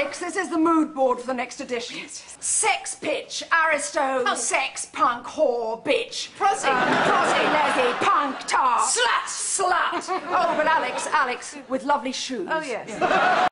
Alex, this is the mood board for the next edition. Yes. Sex pitch, aristo, sex, punk, whore, bitch. Prosy. Prosy, lesy, punk, tar. Slut. Slut. Oh, but Alex, with lovely shoes. Oh, yes.